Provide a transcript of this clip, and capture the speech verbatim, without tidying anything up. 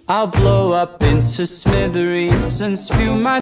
I'll blow up into smithereens and spew my